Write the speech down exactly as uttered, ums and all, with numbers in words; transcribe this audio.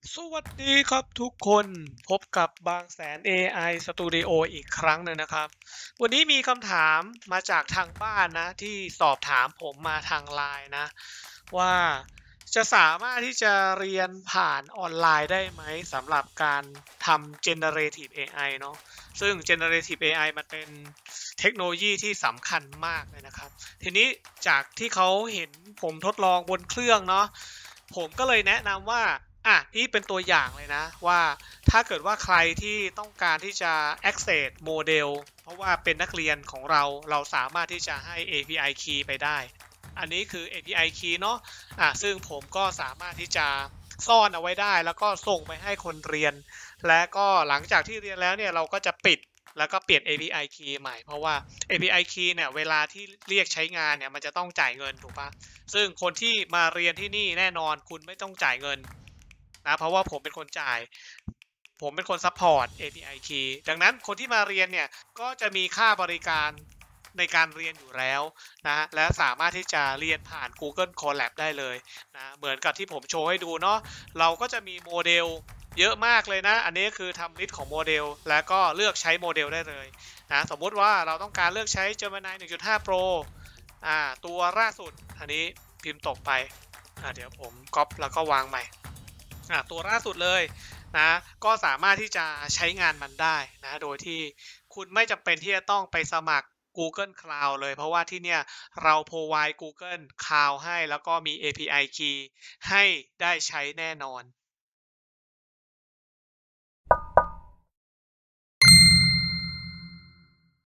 สวัสดีครับทุกคนพบกับบางแสน เอ ไอ Studio อีกครั้งหนึ่งนะครับวันนี้มีคำถามมาจากทางบ้านนะที่สอบถามผมมาทางไลน์นะว่าจะสามารถที่จะเรียนผ่านออนไลน์ได้ไหมสำหรับการทำ Generative เอ ไอ เนาะซึ่ง Generative เอ ไอ มันเป็นเทคโนโลยีที่สำคัญมากเลยนะครับทีนี้จากที่เขาเห็นผมทดลองบนเครื่องเนาะผมก็เลยแนะนำว่า อ่ะนี่เป็นตัวอย่างเลยนะว่าถ้าเกิดว่าใครที่ต้องการที่จะ access โมเดลเพราะว่าเป็นนักเรียนของเราเราสามารถที่จะให้ เอ พี ไอ key ไปได้อันนี้คือ เอ พี ไอ key เนาะอ่ะซึ่งผมก็สามารถที่จะซ่อนเอาไว้ได้แล้วก็ส่งไปให้คนเรียนและก็หลังจากที่เรียนแล้วเนี่ยเราก็จะปิดแล้วก็เปลี่ยน เอ พี ไอ key ใหม่เพราะว่า เอ พี ไอ key เนี่ยเวลาที่เรียกใช้งานเนี่ยมันจะต้องจ่ายเงินถูกปะซึ่งคนที่มาเรียนที่นี่แน่นอนคุณไม่ต้องจ่ายเงิน นะเพราะว่าผมเป็นคนจ่ายผมเป็นคนซัพพอร์ต เอ พี ไอ Key ดังนั้นคนที่มาเรียนเนี่ยก็จะมีค่าบริการในการเรียนอยู่แล้วนะและสามารถที่จะเรียนผ่าน Google Colab ได้เลยนะเหมือนกับที่ผมโชว์ให้ดูเนาะเราก็จะมีโมเดลเยอะมากเลยนะอันนี้คือทำลิสต์ของโมเดลแล้วก็เลือกใช้โมเดลได้เลยนะสมมุติว่าเราต้องการเลือกใช้ Gemini หนึ่งจุดห้า Pro อ่าตัวล่าสุดอันนี้พิมพ์ตกไปอ่าเดี๋ยวผมก๊อปแล้วก็วางใหม่ อ่ะตัวล่าสุดเลยนะก็สามารถที่จะใช้งานมันได้นะโดยที่คุณไม่จำเป็นที่จะต้องไปสมัคร Google Cloud เลยเพราะว่าที่เนี่ยเรา provide Google Cloud ให้แล้วก็มี เอ พี ไอ Key ให้ได้ใช้แน่นอน